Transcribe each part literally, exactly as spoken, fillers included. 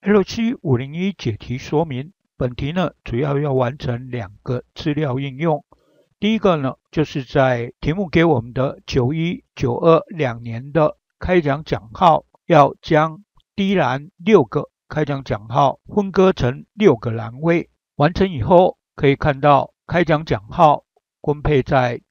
L 七五零一 解题说明。本题呢，主要要完成两个资料应用。第一个呢，就是在题目给我们的九一、九二两年的开奖奖号，要将第一栏六个开奖奖号分割成六个栏位。完成以后，可以看到开奖奖号分配在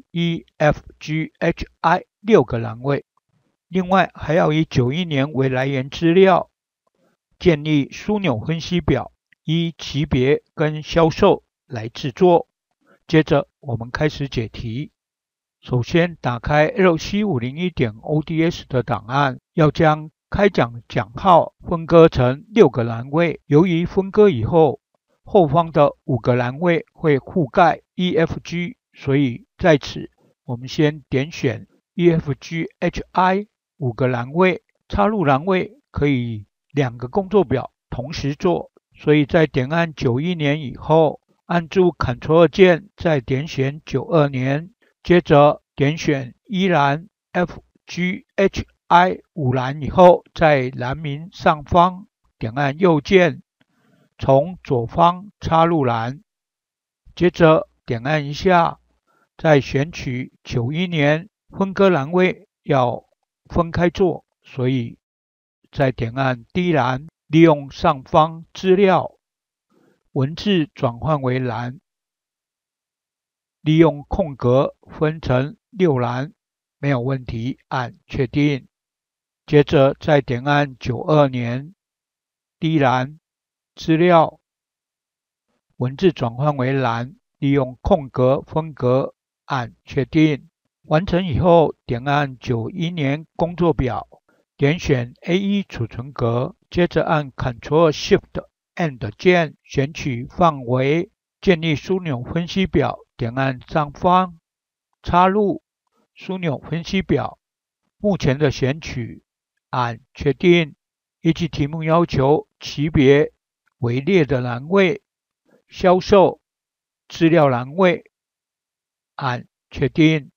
D、E、F、G、H、I 六个栏位。另外，还要以九一年为来源资料，建立枢纽分析表，依级别跟销售来制作。接着我们开始解题。首先打开 L 七五零一 点 O D S 的档案，要将开奖奖号分割成六个栏位。由于分割以后，后方的五个栏位会覆盖 E F G， 所以在此我们先点选 E F G H I 五个栏位。插入栏位可以两个工作表同时做，所以在点按九一年以后，按住 Ctrl 键，再点选九二年，接着点选一栏 F G H I 五栏以后，在栏名上方点按右键，从左方插入栏，接着点按一下，再选取九一年，分割栏位要分开做，所以再点按第一栏，利用上方资料文字转换为栏，利用空格分成六栏，没有问题，按确定。接着再点按九二年，第一栏资料文字转换为栏，利用空格分隔，按确定。完成以后，点按九一年工作表，点选 A 一 储存格，接着按 Ctrl Shift End 键，选取范围，建立枢纽分析表，点按上方，插入枢纽分析表，目前的选取，按确定。依据题目要求，级别为列的栏位，销售资料栏位，按确定。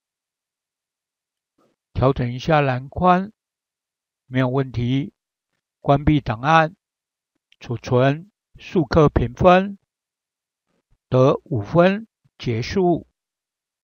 调整一下栏宽，没有问题。关闭档案，储存，速克评分，得五分，结束。